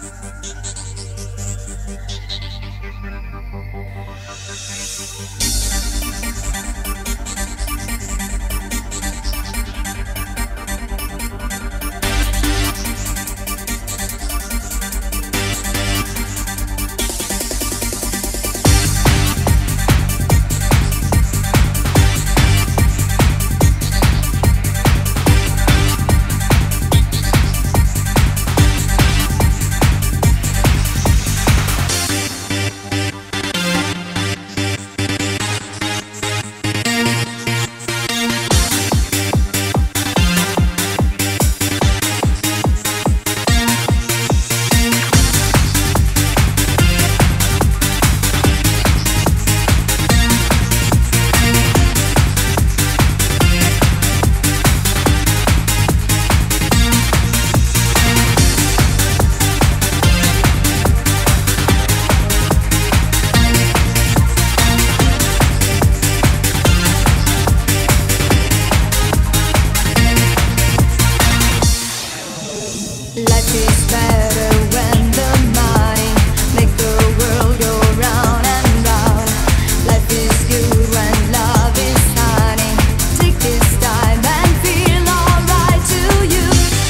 Life is better when the money make the world go round and round. Life is good when love is honey. Take this time and feel alright to you.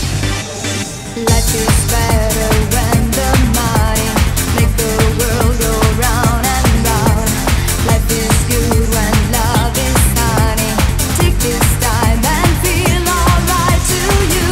Life is better when the money make the world go round and round. Life is good when love is honey. Take this time and feel alright to you.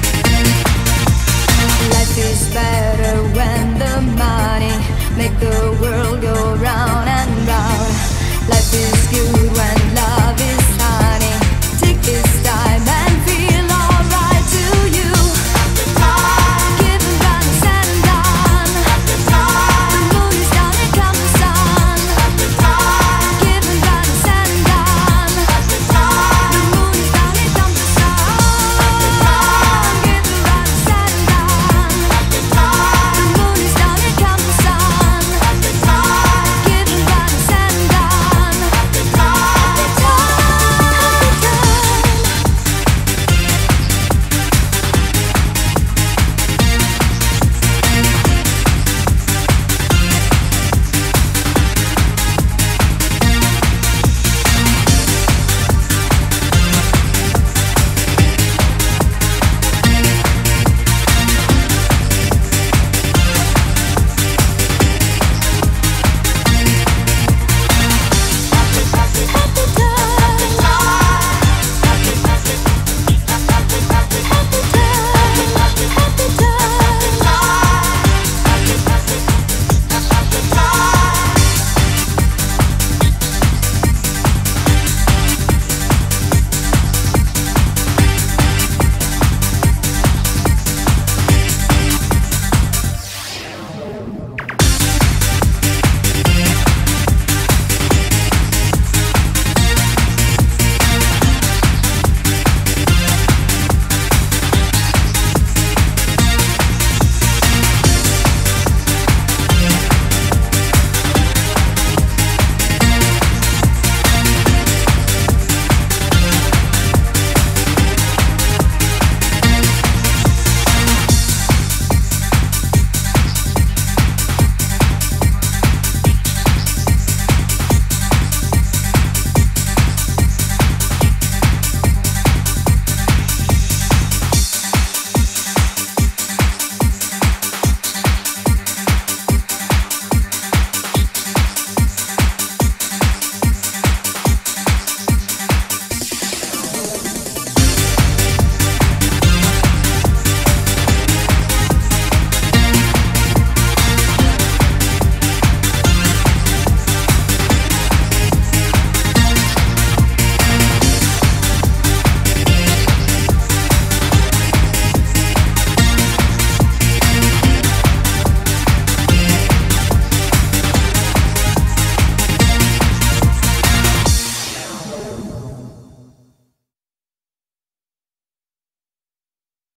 Better when the money make the